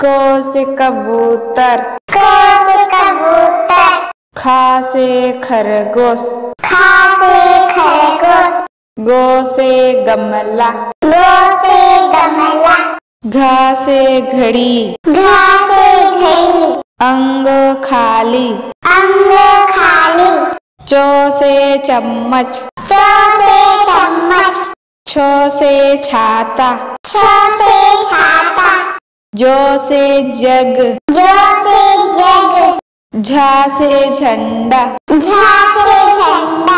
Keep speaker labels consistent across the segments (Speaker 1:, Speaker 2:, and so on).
Speaker 1: क से कबूतर,
Speaker 2: क से कबूतर।
Speaker 1: ख से खरगोश,
Speaker 2: ख से खरगोश।
Speaker 1: ग से गमला,
Speaker 2: ग से गमला।
Speaker 1: घ से घड़ी,
Speaker 2: घ से घड़ी।
Speaker 1: अंग खाली,
Speaker 2: अंग खाली।
Speaker 1: च से चम्मच,
Speaker 2: च से चम्मच।
Speaker 1: छ से छाता,
Speaker 2: छ से छाता।
Speaker 1: ज से जग,
Speaker 2: ज से जग।
Speaker 1: झ से झंडा,
Speaker 2: झ से झंडा।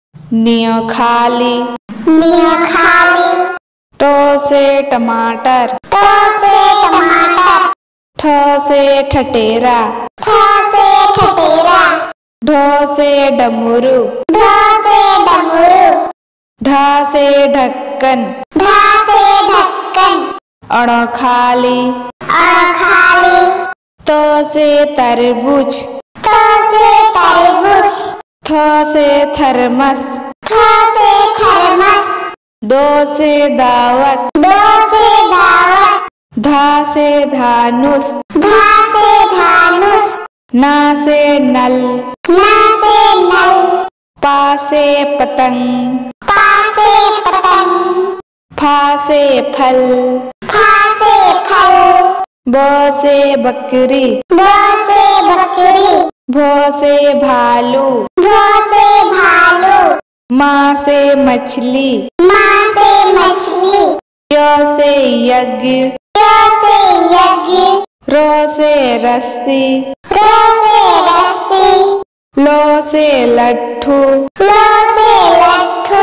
Speaker 1: निय खाली,
Speaker 2: निय खाली।
Speaker 1: ट से टमाटर,
Speaker 2: ट से टमाटर।
Speaker 1: ठ से ठठेरा,
Speaker 2: ठ से ठठेरा।
Speaker 1: ढ से डमरू,
Speaker 2: ढ से डमरू।
Speaker 1: ढ से ढक्कन,
Speaker 2: ढ से ढक्कन।
Speaker 1: अण खाली,
Speaker 2: अण खाली।
Speaker 1: त से तरबूज,
Speaker 2: त से तरबूज।
Speaker 1: थ से थर्मस,
Speaker 2: थ से थर्मस।
Speaker 1: द से दावत,
Speaker 2: द से दावत।
Speaker 1: धा से धानुष,
Speaker 2: धा से धानुष।
Speaker 1: ना से नल,
Speaker 2: ना से नल।
Speaker 1: पा से पतंग,
Speaker 2: पा से पतंग।
Speaker 1: फा से फल,
Speaker 2: फा से फल।
Speaker 1: ब से बकरी,
Speaker 2: ब से बकरी।
Speaker 1: भ से भालू,
Speaker 2: भ से भालू।
Speaker 1: मा से मछली,
Speaker 2: माँ से मछली।
Speaker 1: य से यज्ञ,
Speaker 2: य से यज्ञ।
Speaker 1: र से रस्सी,
Speaker 2: र से रस्सी।
Speaker 1: ल से लट्ठू,
Speaker 2: ल से लट्ठू।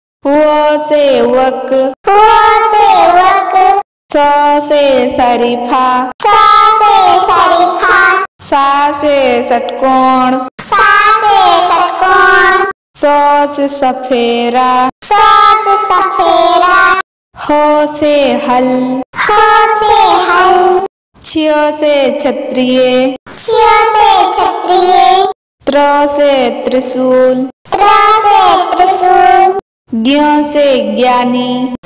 Speaker 1: व से वक,
Speaker 2: व से वक।
Speaker 1: स से शरीफा,
Speaker 2: स से शरीफा।
Speaker 1: सा से षटकोण,
Speaker 2: सा से षटकोण।
Speaker 1: स से सफेरा,
Speaker 2: स से सफेरा।
Speaker 1: ह से हल,
Speaker 2: ह से हल।
Speaker 1: क्ष से क्षत्रिय,
Speaker 2: क्ष से क्षत्रिय।
Speaker 1: त्र से त्रिशूल,
Speaker 2: त्र से त्रिशूल।
Speaker 1: ज्ञ से ज्ञानी,